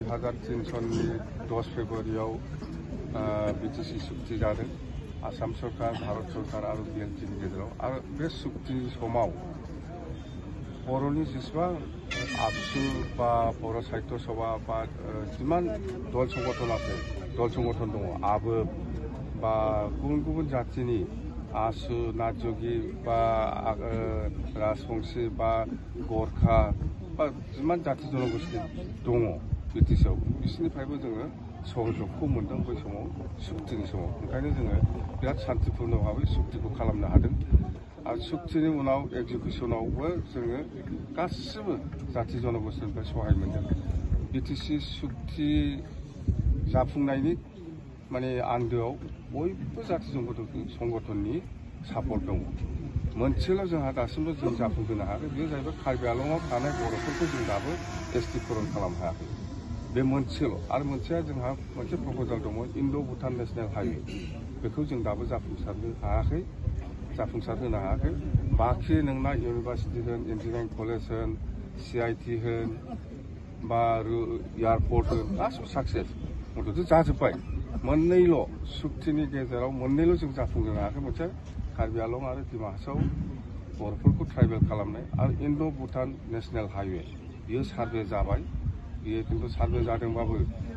1300नि 10 फेब्रुआरियाव BTC सुक्ति जादों आसाम सरकार, भारत सरकार आरो BNPनि गेजेराव आरो बे सुक्ति समाव बर'नि जेसेबां आबसु बा बर' साहित्य सभा बा जिमान दल संगठन दङ आबोब बा गुबुन जातिनि आसु नाथजोगि बा राजबंशी बा गरखा बा जिमान जाति जनगोष्ठी दङ BTCआव बिसोरनिफ्रायबो जोङो सहजखौ मोनदों बै समाव सुक्तिनि समाव ओंखायनो जोङो बिराद शान्तिपूर्ण भाबै सुक्तिखौ खालामनो हादों आरो सुक्तिनि उनाव एग्जिकिउसनावबो जोङो गासिबो जाति जनगोष्ठीनिफ्राय सहाय मोनदों BTC सुक्ति जाफुंनायनि माने आन्दोआव बयबो जाति संगठननि सापर्ट दङ मोनसेल' जोंहा दासिमबो जों जाफुंहोनो हायाखै बेयो जाहैबाय कार्बि आंलंआव थानाय बर'फोरखौ जों दाबो ST-करण खालामनो हायाखै बे मोनसेल' आरो मोनसेया जोंहा मोनसे प्रप'जाल दङ इन्ड' भुटान नेशनेल हाइवे बेखौ जों दाबो जाफुंसार होनो हायाखै बाखि नोंना इउनिभार्सिटि होन इन्जिनियारिं कलेज होन CIT होन बा एयारपर्ट होन गासिबो साक्सेस मथ'थ' जाजोब्बाय मोननैल' सुक्तिनि गेजेराव मोननैल' जों जाफुंहोनो हायाखै मोनसे कार्बि आंलं आरो डिमा हासाव बर'फोरखौ ट्राइबेल खालामनाय आरो इन्ड' भुटान नेशनेल हाइवे बियो सार्भे जाबाय बियो खिन्थु सार्भे जादोंबाबो